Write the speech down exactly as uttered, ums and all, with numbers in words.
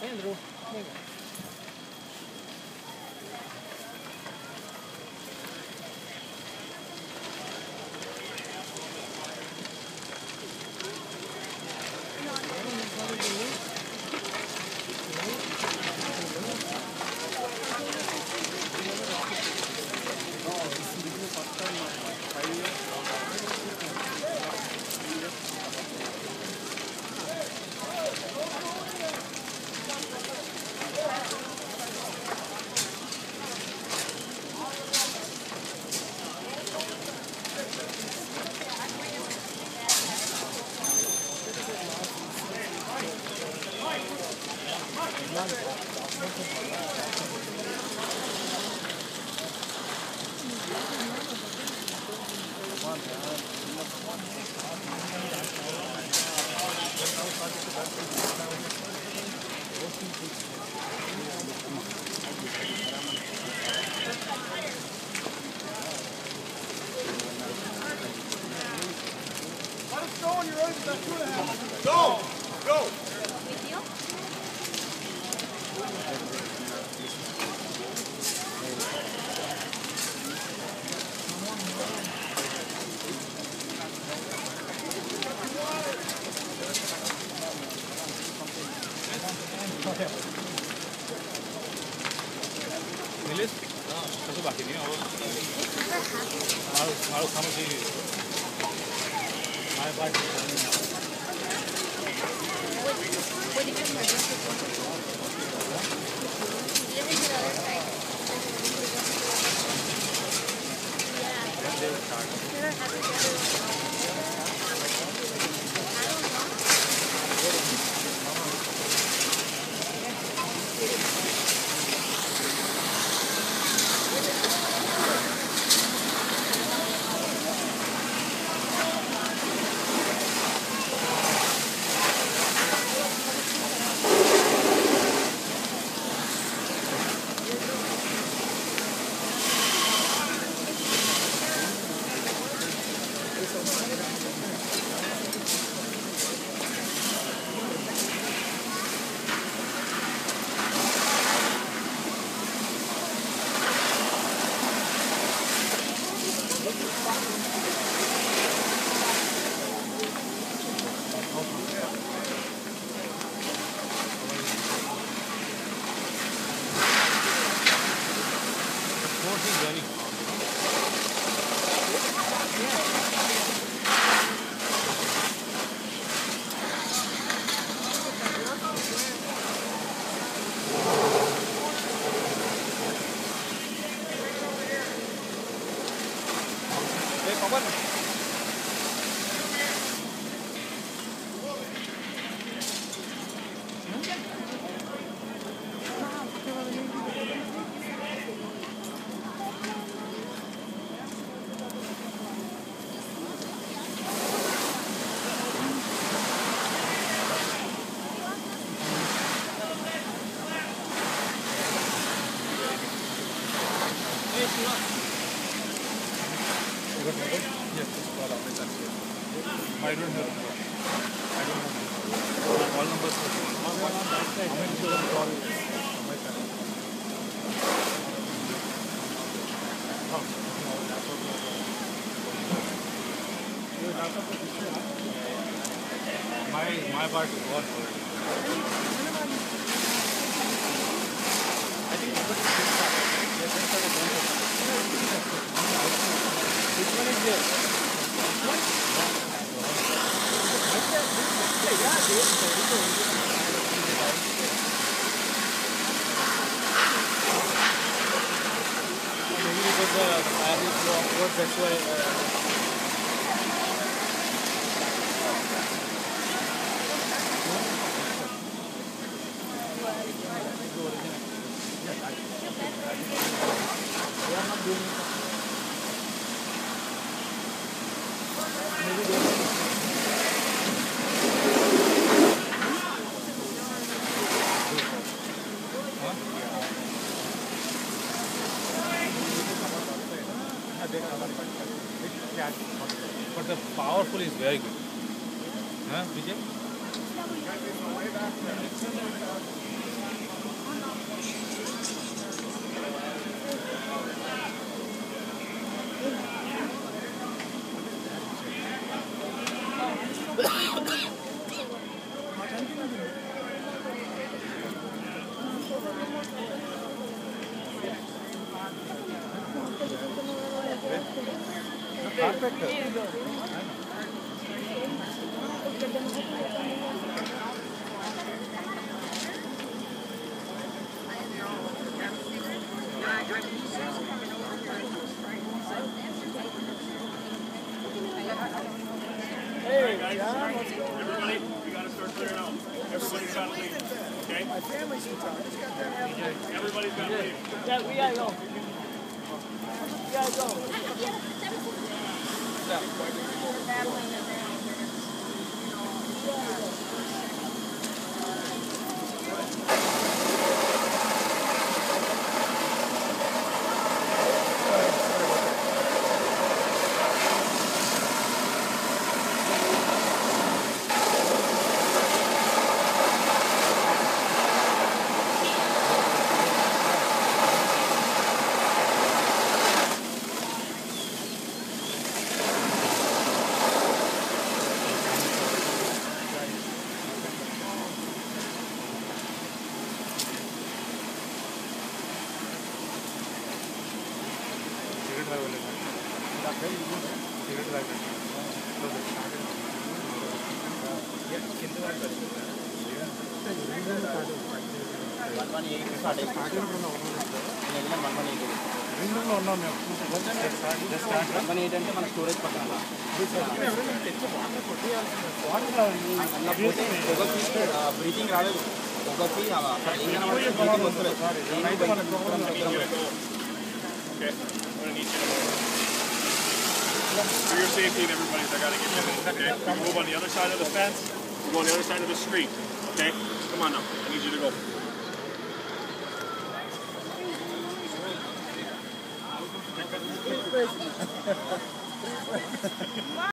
Andrew, venga. Go! Go! Nilesh कसो बाकी नहीं अब मारो मारो खाना चाहिए हमारे पास I don't have. I don't have. All numbers. Call my family. My my part is gone already. I think which one is there? Maybe because the fire is so awkward, that's why. Uh, But the powerful is very good. Huh, Vijay? Hey, guys. Everybody, we got to start clearing out. Everybody's got to leave. Okay? My family's in town. Everybody's got to leave. Yeah, we gotta go. We gotta go. అంటే మన storage పక్కన breathing రాలేదు ఒకటి For your safety and everybody's, I got to get you in. Okay? We move on the other side of the fence. We go on the other side of the street. Okay? Come on now. I need you to go.